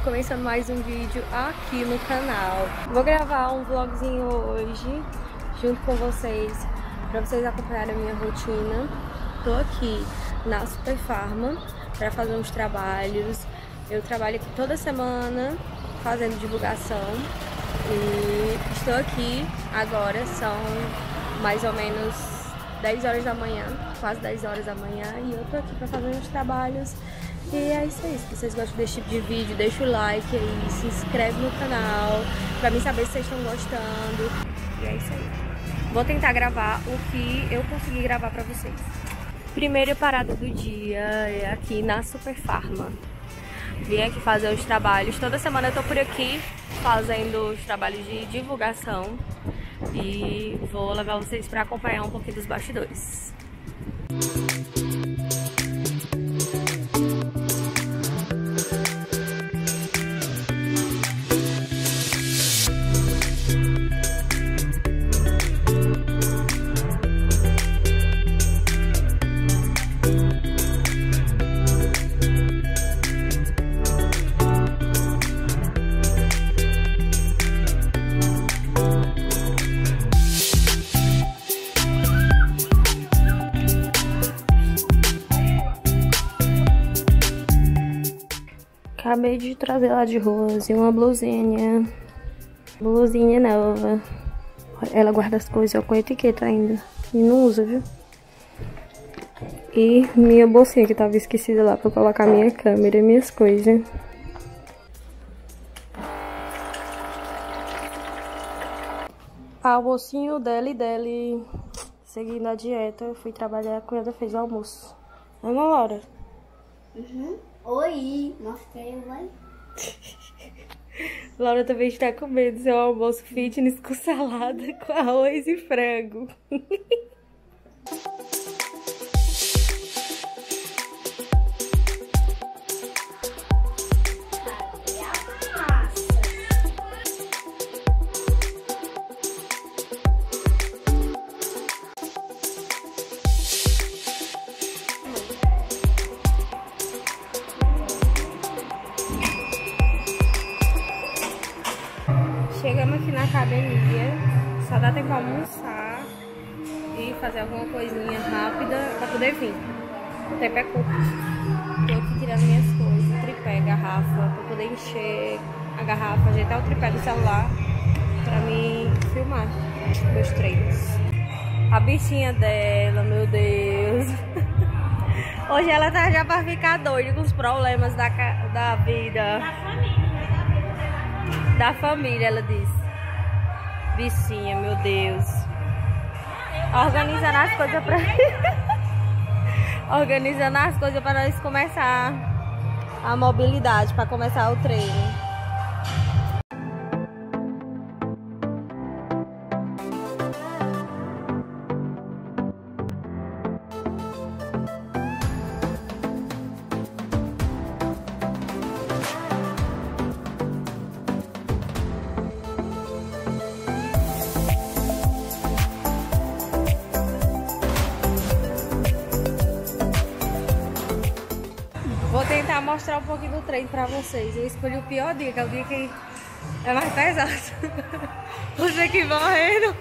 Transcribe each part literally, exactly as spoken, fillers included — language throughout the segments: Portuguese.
começando mais um vídeo aqui no canal. Vou gravar um vlogzinho hoje junto com vocês, para vocês acompanharem a minha rotina. Tô aqui na Super Farma para fazer uns trabalhos. Eu trabalho aqui toda semana fazendo divulgação e estou aqui agora, são mais ou menos dez horas da manhã, quase dez horas da manhã, e eu tô aqui para fazer uns trabalhos. E é isso aí. Se vocês gostam desse tipo de vídeo, deixa o like aí, se inscreve no canal pra mim saber se vocês estão gostando. E é isso aí. Vou tentar gravar o que eu consegui gravar pra vocês. Primeira parada do dia é aqui na Super Farma. Vim aqui fazer os trabalhos. Toda semana eu tô por aqui fazendo os trabalhos de divulgação. E vou levar vocês pra acompanhar um pouquinho dos bastidores. Acabei de trazer lá de Rose uma blusinha, blusinha nova. Ela guarda as coisas com etiqueta ainda e não usa, viu? E minha bolsinha que tava esquecida lá pra colocar minha câmera e minhas coisas. Almocinho dela e dele. Seguindo a dieta, eu fui trabalhar quando ela fez o almoço. Ana Laura? Uhum. Oi, mostrei, vai. Laura também está comendo seu almoço fitness com salada, com arroz e frango. Chegamos aqui na academia, só dá tempo pra almoçar e fazer alguma coisinha rápida pra poder vir. O tempo é curto. Tô aqui tirando minhas coisas, tripé, garrafa, pra poder encher a garrafa, ajeitar o tripé do celular pra mim filmar meus treinos. A bichinha dela, meu Deus. Hoje ela tá já pra ficar doida com os problemas da, da vida. Da família. Da família, ela disse. Bichinha, meu Deus. Organizando as coisas pra... Organizando as coisas para nós começar a mobilidade, para começar o treino. Vou tentar mostrar um pouquinho do treino pra vocês. Eu escolhi o pior dia, que é o dia que é mais pesado. Você aqui morrendo.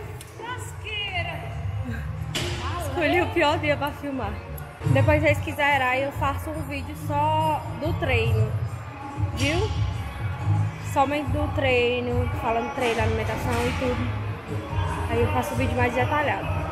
Escolhi o pior dia pra filmar. Depois, se vocês quiserem, eu faço um vídeo só do treino. Viu? Somente do treino, falando treino, alimentação e tudo. Aí eu faço um vídeo mais detalhado.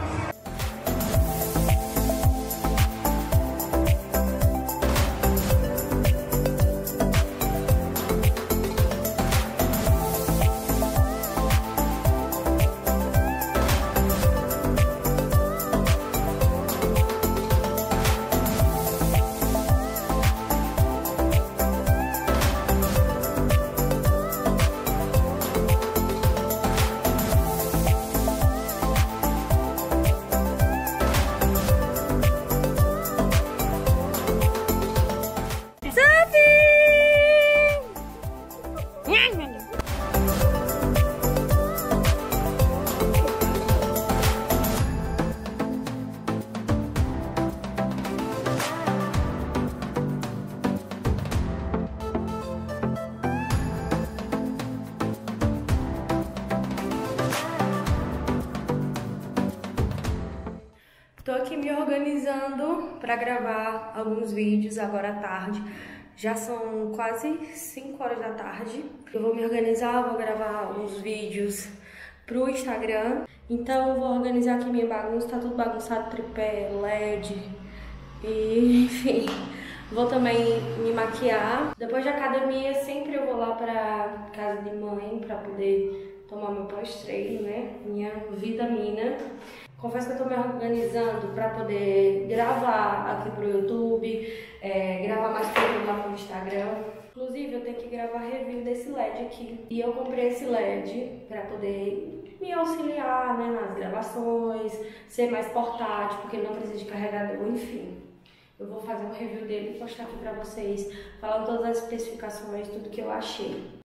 Tô aqui me organizando para gravar alguns vídeos agora à tarde. Já são quase cinco horas da tarde. Eu vou me organizar, vou gravar alguns vídeos pro Instagram. Então eu vou organizar aqui minha bagunça, tá tudo bagunçado, tripé, L E D e enfim. Vou também me maquiar. Depois da academia, sempre eu vou lá pra casa de mãe pra poder tomar meu pós-treino, né? Minha vitamina. Confesso que eu tô me organizando pra poder gravar aqui pro YouTube, é, gravar mais conteúdo lá pro Instagram. Inclusive, eu tenho que gravar review desse L E D aqui. E eu comprei esse L E D pra poder me auxiliar, né, nas gravações, ser mais portátil, porque não precisa de carregador, enfim. Eu vou fazer um review dele e postar aqui pra vocês, falando todas as especificações, tudo que eu achei.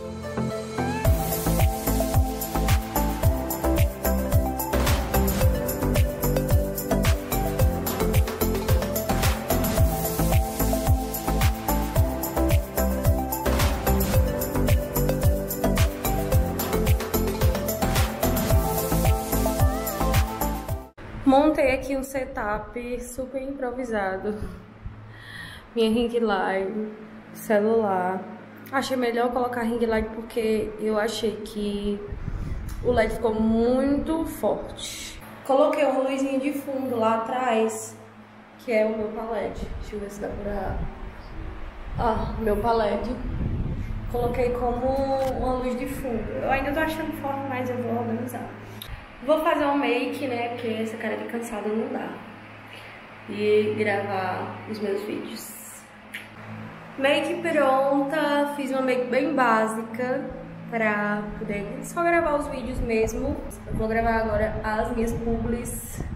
Montei aqui um setup super improvisado. Minha ring light, celular. Achei melhor colocar ring light porque eu achei que o L E D ficou muito forte. Coloquei uma luzinha de fundo lá atrás, que é o meu palete. Deixa eu ver se dá pra... Ah, meu palete. Coloquei como uma luz de fundo. Eu ainda tô achando forte, mas eu vou organizar. Vou fazer um make, né, porque essa cara de cansada não dá. E gravar os meus vídeos. Make pronta, fiz uma make bem básica pra poder só gravar os vídeos mesmo. Eu vou gravar agora as minhas publis.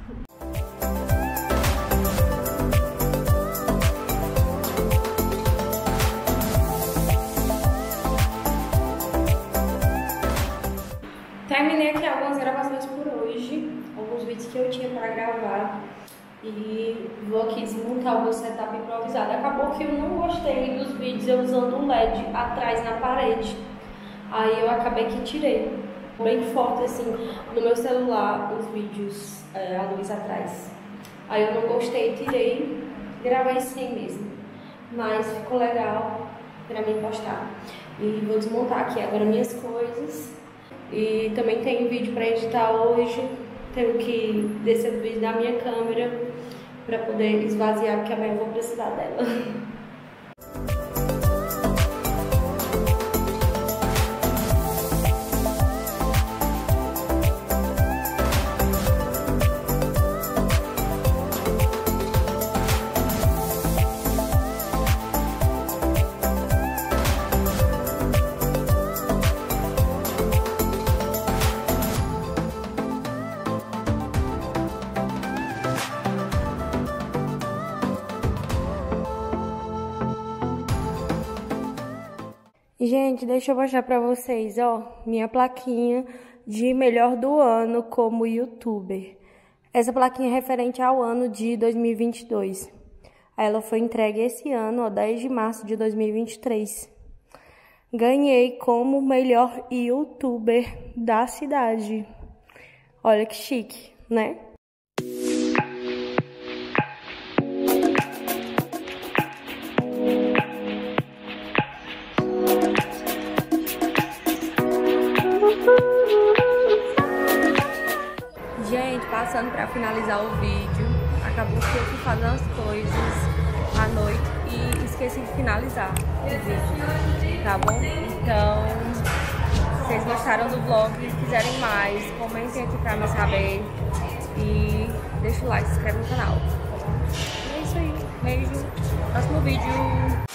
Terminei aqui algumas gravações por hoje, alguns vídeos que eu tinha pra gravar. E vou aqui desmontar o meu setup improvisado. Acabou que eu não gostei dos vídeos eu usando um L E D atrás na parede. Aí eu acabei que tirei. Bem forte assim no meu celular os vídeos, é, a luz atrás. Aí eu não gostei, tirei, gravei sem mesmo. Mas ficou legal pra mim postar. E vou desmontar aqui agora minhas coisas. E também tem vídeo pra editar hoje. Tenho que descer o vídeo da minha câmera pra poder esvaziar, porque amanhã eu vou precisar dela. Gente, deixa eu mostrar pra vocês, ó, minha plaquinha de melhor do ano como youtuber. Essa plaquinha é referente ao ano de dois mil e vinte e dois. Ela foi entregue esse ano, ó, dez de março de dois mil e vinte e três. Ganhei como melhor youtuber da cidade. Olha que chique, né? Gente, passando pra finalizar o vídeo, acabou que eu fui fazer as coisas à noite e esqueci de finalizar o vídeo, tá bom? Então, se vocês gostaram do vlog e quiserem mais, comentem aqui pra me saber e deixa o like, se inscreve no canal. E é isso aí, beijo, próximo vídeo.